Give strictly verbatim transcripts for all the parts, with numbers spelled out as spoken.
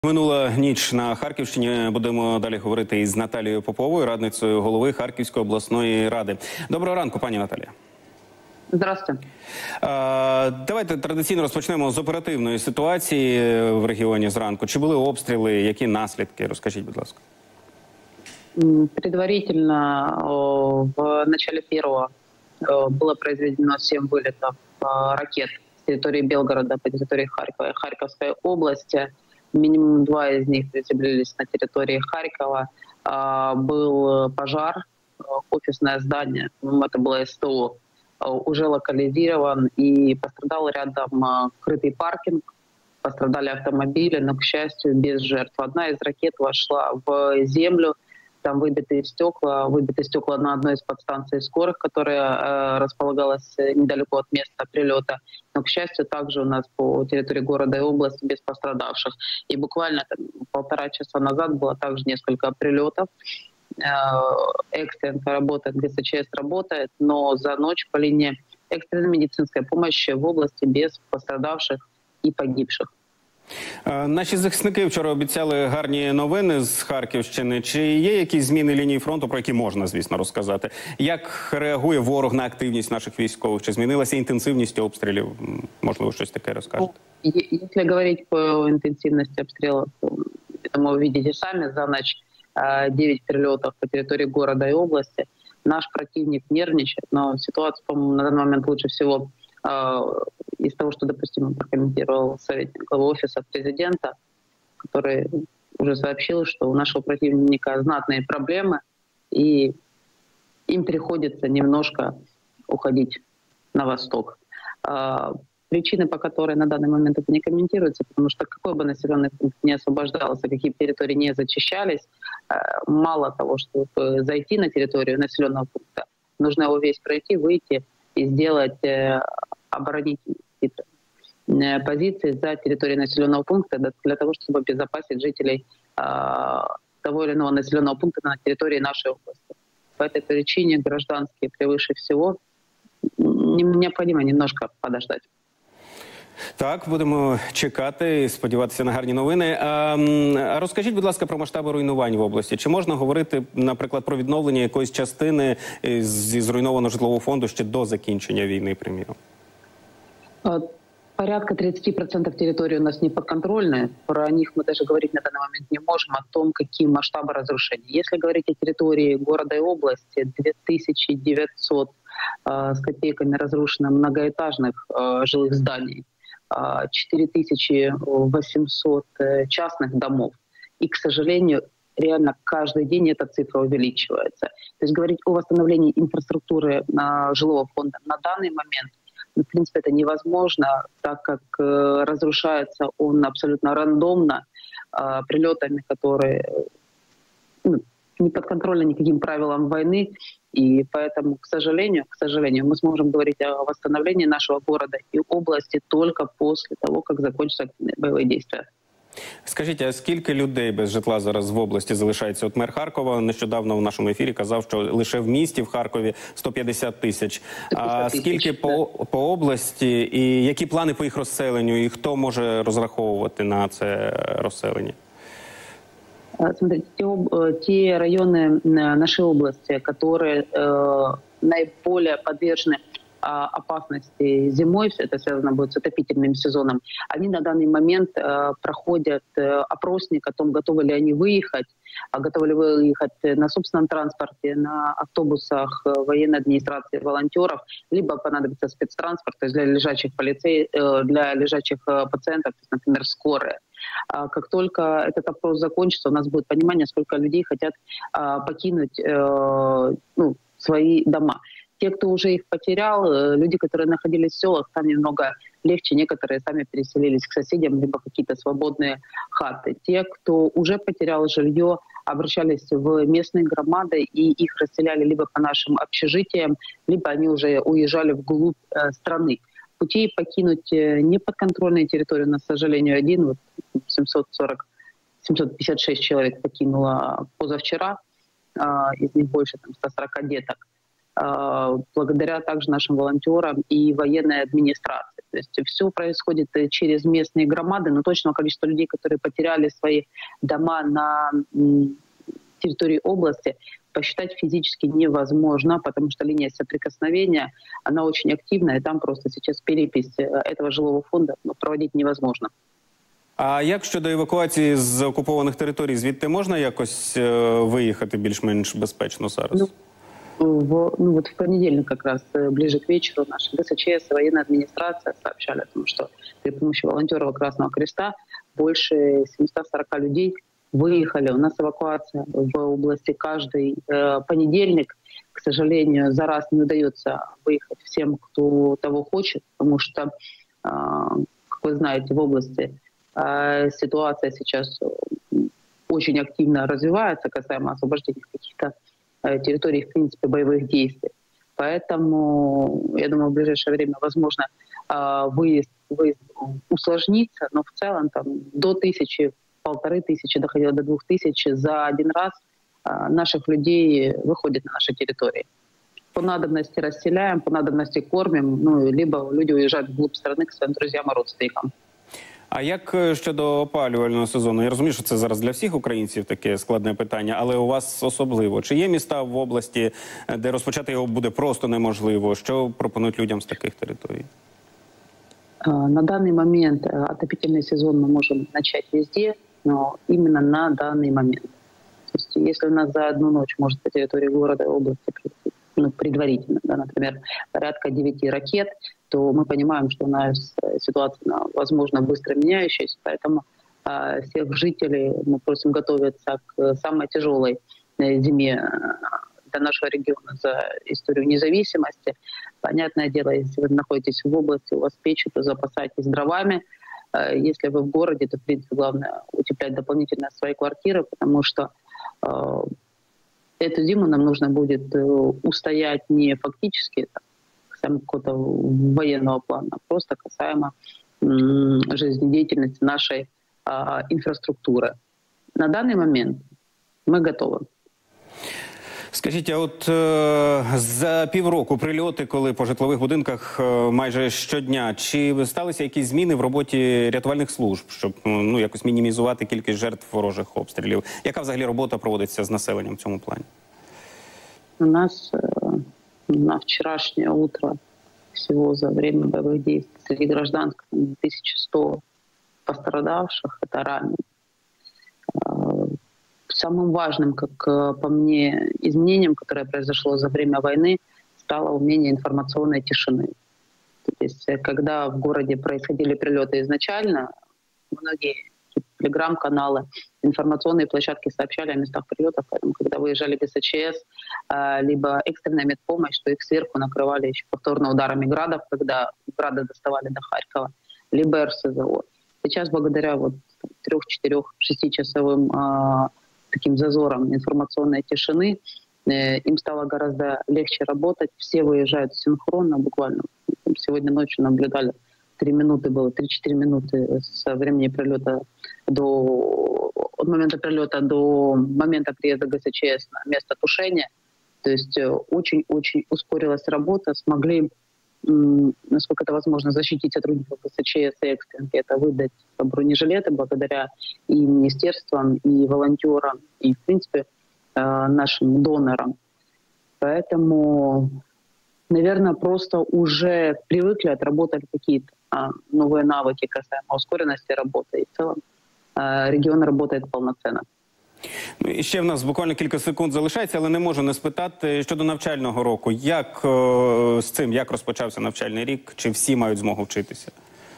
Минула ніч на Харківщині. Будемо далі говорити із Наталією Поповою, радницею голови Харківської обласної ради. Доброго ранку, пані Наталія. Здравствуйте. А, давайте традиційно розпочнемо з оперативної ситуації в регіоні зранку. Чи були обстріли, які наслідки? Розкажіть, будь ласка. Предварительно в начале первого было произведено семь вылетов ракет с территории Белгорода по территории Харькова и Харьковской области. Минимум два из них приземлились на территории Харькова. Был пожар, офисное здание, это было СТО, уже локализирован, и пострадал рядом крытый паркинг, пострадали автомобили, но, к счастью, без жертв. Одна из ракет вошла в землю, там выбитые стекла, выбиты стекла на одной из подстанций скорых, которая э, располагалась недалеко от места прилета. Но, к счастью, также у нас по территории города и области без пострадавших. И буквально там, полтора часа назад было также несколько прилетов. Э, экстренная работа, ГСЧС работает, но за ночь по линии экстренной медицинской помощи в области без пострадавших и погибших. Наші захисники вчора обіцяли гарні новини з Харківщини. Чи є якісь зміни лінії фронту, про які можна, звісно, розказати? Як реагує ворог на активність наших військових? Чи змінилася інтенсивність обстрілів? Можливо, щось таке розкажете? Если говорить по интенсивности обстрелов, то вы видите сами, за ночь девять прилетов по территории города и области. Наш противник нервничает, но ситуация, по-моему, на данный момент лучше всего из того, что, допустим, прокомментировал советник главы офиса президента, который уже сообщил, что у нашего противника знатные проблемы, и им приходится немножко уходить на восток. Причины, по которой на данный момент это не комментируется, потому что какой бы населенный пункт не освобождался, какие территории не зачищались, мало того, чтобы зайти на территорию населенного пункта, нужно его весь пройти, выйти и сделать оборонительные позиции за территорией населенного пункта для того, чтобы обезопасить жителей э, того или иного населенного пункта на территории нашей области. По этой причине гражданские превыше всего необходимо немножко подождать. Так, будемо чекати і сподіватися на гарні новини. А розкажіть, будь ласка, про масштаби руйнувань в області. Чи можна говорити, наприклад, про відновлення якоїсь частини зі зруйнованого житлового фонду ще до закінчення війни, приміром? Порядка тридцати процентов территории у нас не подконтрольные. Про них мы даже говорить на данный момент не можем, о том, какие масштабы разрушений. Если говорить о территории города и области, две тысячи девятьсот э, с копейками разрушено многоэтажных э, жилых зданий, э, четыре тысячи восемьсот э, частных домов. И, к сожалению, реально каждый день эта цифра увеличивается. То есть говорить о восстановлении инфраструктуры э, жилого фонда на данный момент, в принципе, это невозможно, так как э, разрушается он абсолютно рандомно, э, прилетами, которые ну, не подконтрольны никаким правилам войны. И поэтому, к сожалению, к сожалению, мы сможем говорить о восстановлении нашего города и области только после того, как закончатся боевые действия. Скажіть, а скільки людей без житла зараз в області залишається? От мер Харкова нещодавно в нашому ефірі казав, що лише в місті, в Харкові, сто п'ятдесят тисяч. А скільки по, по області і які плани по їх розселенню? І хто може розраховувати на це розселення? Смотрите, те, те районы нашей области, которые э, наиболее подвержены опасности зимой, все это связано будет с отопительным сезоном, они на данный момент э, проходят э, опросник о том, готовы ли они выехать, а готовы ли выехать на собственном транспорте, на автобусах э, военной администрации, волонтеров, либо понадобится спецтранспорт, то есть для лежачих полицей, э, для лежачих э, пациентов, то есть, например, скорая. А как только этот опрос закончится, у нас будет понимание, сколько людей хотят э, покинуть э, ну, свои дома. Те, кто уже их потерял, люди, которые находились в селах, там немного легче. Некоторые сами переселились к соседям, либо какие-то свободные хаты. Те, кто уже потерял жилье, обращались в местные громады и их расселяли либо по нашим общежитиям, либо они уже уезжали вглубь э, страны. Путей покинуть неподконтрольную территорию, на, к сожалению, один. Вот семьсот сорок, семьсот пятьдесят шесть человек покинуло позавчера, э, из них больше там, ста сорока деток. благодаря также нашим волонтерам и военной администрации. То есть все происходит через местные громады, но точного количества людей, которые потеряли свои дома на территории области, посчитать физически невозможно, потому что линия соприкосновения, она очень активна, и там просто сейчас перепись этого жилого фонда проводить невозможно. А як щодо евакуації з окупованих територій? Звідти можна якось виїхати більш-менш безпечно зараз? Ну, в, ну вот в понедельник как раз, ближе к вечеру, наша ГСЧС и военная администрация сообщали о том, что при помощи волонтеров Красного Креста больше семьсот сорок людей выехали. У нас эвакуация в области каждый э, понедельник. К сожалению, за раз не удается выехать всем, кто того хочет, потому что, э, как вы знаете, в области э, ситуация сейчас очень активно развивается касаемо освобождения каких-то э, территорий, в принципе, боевых действий. Поэтому, я думаю, в ближайшее время, возможно, э, выезд, выезд усложнится, но в целом там до тысячи, полторы тысячи, доходило до двух тысяч за один раз а, наших людей выходит на наши территории. По надобности расселяем, по надобности кормим, ну, либо люди уезжают вглубь страны к своим друзьям и родственникам. А як щодо опалювального сезону? Я розумію, що це зараз для всіх українців таке складне питання, але у вас особливо. Чи є міста в області, де розпочати його буде просто неможливо? Що пропонують людям з таких територій? На данный момент отопительный сезон мы можем начать везде, но именно на данный момент. То есть, если у нас за одну ночь может по территории города и области, ну, предварительно, да, например, порядка девяти ракет, то мы понимаем, что у нас ситуация, возможно, быстро меняющаяся, поэтому э, всех жителей мы просим готовиться к самой тяжелой зиме для нашего региона за историю независимости. Понятное дело, если вы находитесь в области, у вас печь, то запасайтесь дровами. Если вы в городе, то, в принципе, главное утеплять дополнительно свои квартиры, потому что э, эту зиму нам нужно будет устоять не фактически касаемо какого-то военного плана, а просто касаемо э, жизнедеятельности нашей э, инфраструктуры. На данный момент мы готовы. Скажіть, а от е, за півроку прильоти, коли по житлових будинках е, майже щодня, чи сталися якісь зміни в роботі рятувальних служб, щоб ну якось мінімізувати кількість жертв ворожих обстрілів? Яка взагалі робота проводиться з населенням в цьому плані? У нас э, на вчерашнее утро всего за время боевых действий среди гражданских тысяча сто пострадавших, это раненые. Самым важным, как по мне, изменением, которое произошло за время войны, стало умение информационной тишины. То есть, когда в городе происходили прилеты изначально, многие телеграм-каналы, информационные площадки сообщали о местах прилетов, поэтому, когда выезжали ГСЧС, либо экстренная медпомощь, что их сверху накрывали еще повторно ударами градов, когда грады доставали до Харькова, либо эр эс зэ о. Сейчас, благодаря вот трех, четырех, шестичасовым таким зазором информационной тишины, э, им стало гораздо легче работать. Все выезжают синхронно, буквально. Сегодня ночью наблюдали, три минуты было, три-четыре минуты со времени прилета до, от момента прилета до момента приезда ГСЧС на место тушения. То есть очень-очень ускорилась работа, смогли, м, насколько это возможно, защитить сотрудников ГСЧС и экстренки, это выдать бронежилеты благодаря и министерствам, и волонтерам, и, в принципе, нашим донорам. Поэтому, наверное, просто уже привыкли, отработали какие-то а, новые навыки касаемо ускоренности работы. И в целом а, регион работает полноценно. Ну, і ще в нас буквально кілька секунд залишається, але не можу не спитати щодо навчального року. Як е, з цим, як розпочався навчальний рік? Чи всі мають змогу вчитися?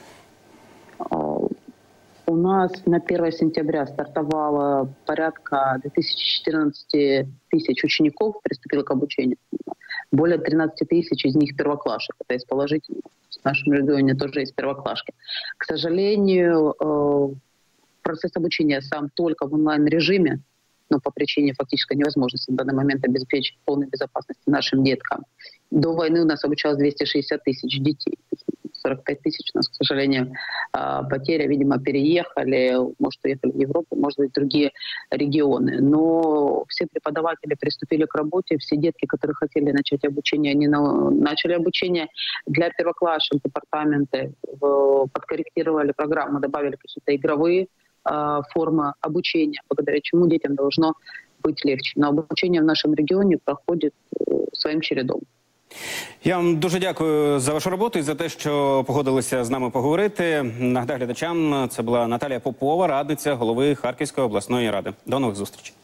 У нас на первое сентября стартовало порядка две тысячи четырнадцать тысяч учеников, приступило к обучению. Более тринадцать тысяч из них первоклашек. Это из положительного. В нашем регионе тоже есть первоклашки. К сожалению, процесс обучения сам только в онлайн-режиме, но по причине фактической невозможности в данный момент обеспечить полной безопасности нашим деткам. До войны у нас обучалось двести шестьдесят тысяч детей. сорок пять тысяч у нас, к сожалению, потеря. Видимо, переехали, может, уехали в Европу, может быть, в другие регионы. Но все преподаватели приступили к работе, все детки, которые хотели начать обучение, они начали обучение. Для первоклассников департаменты подкорректировали программу, добавили какие-то игровые формы обучения, благодаря чему детям должно быть легче. Но обучение в нашем регионе проходит своим чередом. Я вам дуже дякую за вашу роботу і за те, що погодилися з нами поговорити. Нагадаю глядачам, це була Наталія Попова, радниця голови Харківської обласної ради. До нових зустрічей.